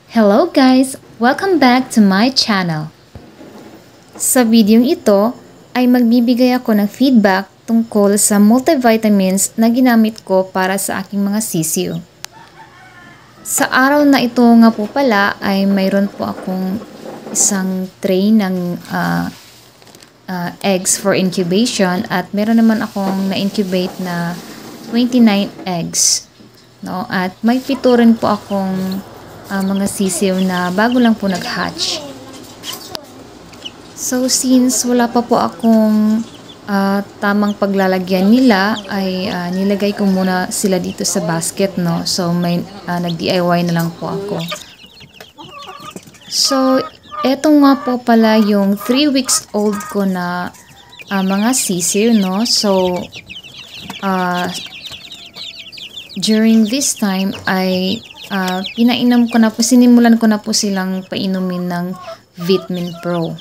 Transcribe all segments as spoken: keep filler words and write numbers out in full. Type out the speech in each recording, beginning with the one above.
Hello guys! Welcome back to my channel. Sa videong ito ay magbibigay ako ng feedback tungkol sa multivitamins na ginamit ko para sa aking mga sisiw. Sa araw na ito nga po pala ay mayroon po akong isang tray ng uh, uh, eggs for incubation at meron naman akong na-incubate na twenty-nine eggs. No? At may pito rin po akong uh, mga sisiw na bago lang po nag-hatch. So since wala pa po akong uh, tamang paglalagyan nila, ay uh, nilagay ko muna sila dito sa basket, no? So may uh, nag-D I Y na lang po ako. So eto nga po pala yung three weeks old ko na uh, mga sisiw, no? So uh, during this time ay uh, pinainom ko na po, sinimulan ko na po silang painumin ng VitMinPro.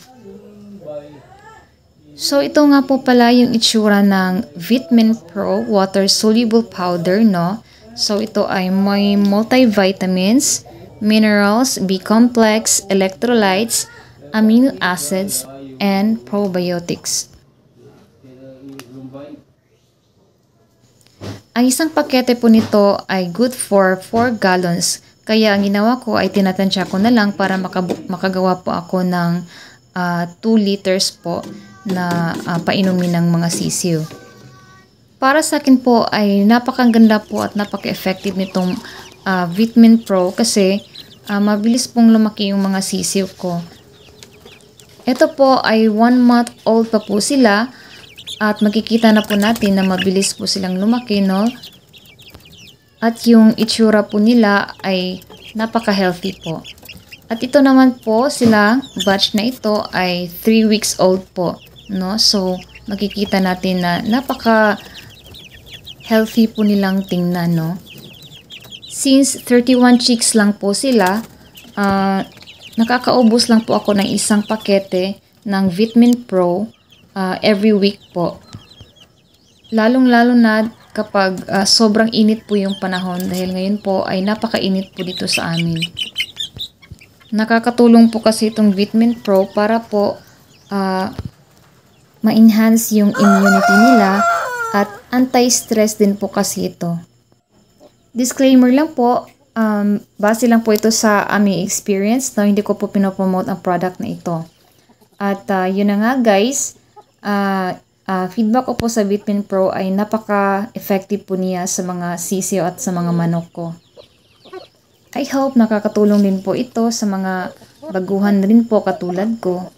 So ito nga po pala yung itsura ng VitMinPro Water Soluble Powder, no? So ito ay may multivitamins, minerals, B-complex, electrolytes, amino acids, and probiotics. Ang isang pakete po nito ay good for four gallons. Kaya ang ginawa ko ay tinatansya ko na lang para makagawa po ako ng uh, two liters po na uh, painumin ng mga sisiw. Para sa akin po ay napakaganda po at napaka-effective nitong uh, VitMinPro kasi uh, mabilis pong lumaki yung mga sisiw ko. Ito po ay one month old pa po sila at makikita na po natin na mabilis po silang lumaki, no? At yung itsura po nila ay napaka-healthy po. At ito naman po sila, batch na ito ay three weeks old po. No? So, makikita natin na napaka-healthy po nilang tingnan, no? Since thirty-one chicks lang po sila, uh, nakakaubos lang po ako ng isang pakete ng VitMinPro uh, every week po. Lalong-lalo na kapag uh, sobrang init po yung panahon dahil ngayon po ay napaka-init po dito sa amin. Nakakatulong po kasi itong VitMinPro para po uh, ma-enhance yung immunity nila at anti-stress din po kasi ito. Disclaimer lang po, um, base lang po ito sa aming experience, no? Hindi ko po pinopromote ang product na ito. At uh, yun na nga guys, uh, uh, feedback ko po sa VitMinPro ay napaka-effective po niya sa mga sisiw at sa mga manok ko. I hope nakakatulong din po ito sa mga baguhan rin po katulad ko.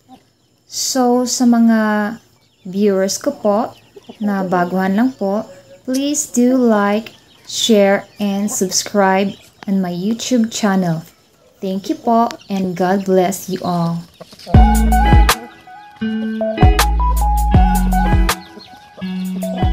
So, sa mga viewers ko po na baguhan lang po, please do like, share, and subscribe on my YouTube channel. Thank you po, and God bless you all. Thank you.